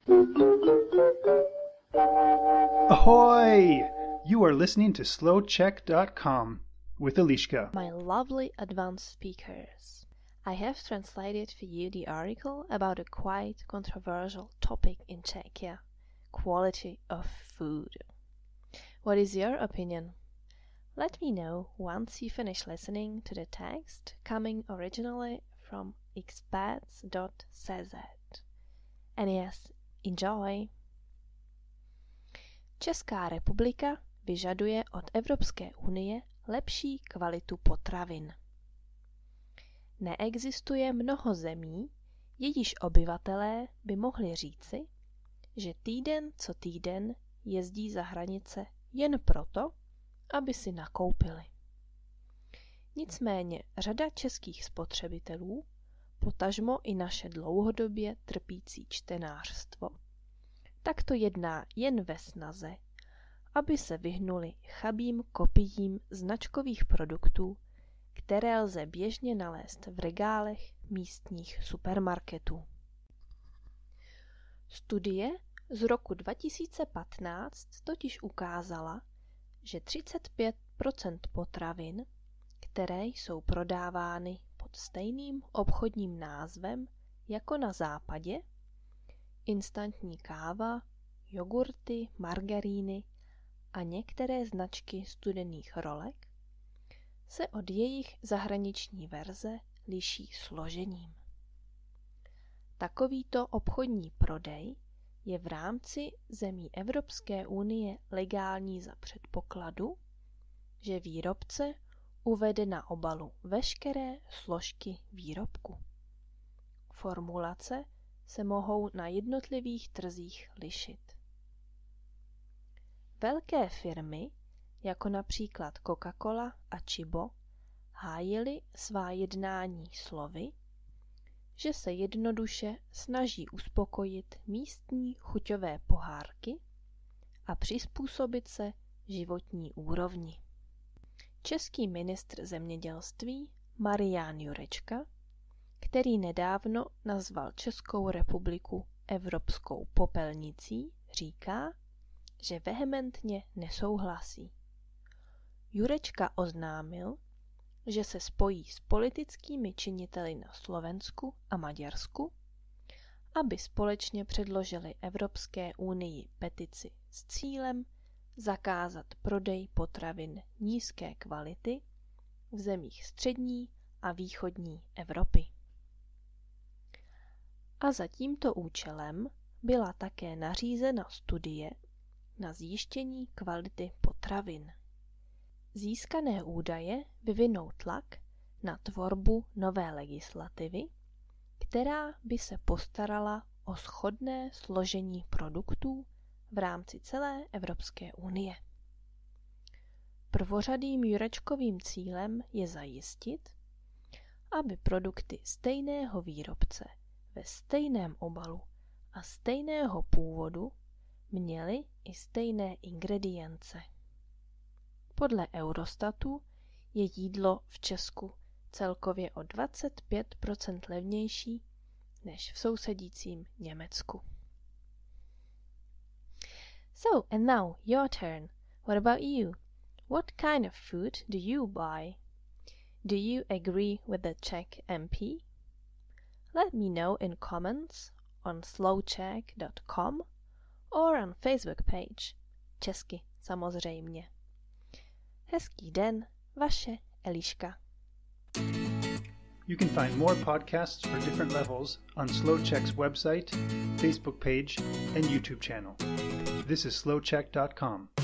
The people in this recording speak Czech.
Ahoy! You are listening to slowcheck.com with Eliška. My lovely advanced speakers, I have translated for you the article about a quite controversial topic in Czechia, quality of food. What is your opinion? Let me know once you finish listening to the text coming originally from expats.cz. And yes, enjoy! Česká republika vyžaduje od Evropské unie lepší kvalitu potravin. Neexistuje mnoho zemí, jejíž obyvatelé by mohli říci, že týden co týden jezdí za hranice jen proto, aby si nakoupili. Nicméně řada českých spotřebitelů, potažmo i naše dlouhodobě trpící čtenářstvo, tak to jedná jen ve snaze, aby se vyhnuli chabým kopiím značkových produktů, které lze běžně nalézt v regálech místních supermarketů. Studie z roku 2015 totiž ukázala, že 35% potravin, které jsou prodávány pod stejným obchodním názvem jako na západě, instantní káva, jogurty, margaríny a některé značky studených rolek, se od jejich zahraniční verze liší složením. Takovýto obchodní prodej je v rámci zemí Evropské unie legální za předpokladu, že výrobce uvede na obalu veškeré složky výrobku. Formulace se mohou na jednotlivých trzích lišit. Velké firmy, jako například Coca-Cola a Chibo, hájily svá jednání slovy, že se jednoduše snaží uspokojit místní chuťové pohárky a přizpůsobit se životní úrovni. Český ministr zemědělství Marián Jurečka, který nedávno nazval Českou republiku Evropskou popelnicí, říká, že vehementně nesouhlasí. Jurečka oznámil, že se spojí s politickými činiteli na Slovensku a Maďarsku, aby společně předložili Evropské unii petici s cílem zakázat prodej potravin nízké kvality v zemích střední a východní Evropy. A za tímto účelem byla také nařízena studie na zjištění kvality potravin. Získané údaje vyvinou tlak na tvorbu nové legislativy, která by se postarala o shodné složení produktů v rámci celé Evropské unie. Prvořadým Jurečkovým cílem je zajistit, aby produkty stejného výrobce ve stejném obalu a stejného původu měly i stejné ingredience. Podle Eurostatu je jídlo v Česku celkově o 25% levnější než v sousedícím Německu. So, and now your turn. What about you? What kind of food do you buy? Do you agree with the Czech MP? Let me know in comments on slowcheck.com or on Facebook page. Česky samozřejmě. Hezký den, vaše Eliška. You can find more podcasts for different levels on SlowCheck's website, Facebook page, and YouTube channel. This is slowcheck.com.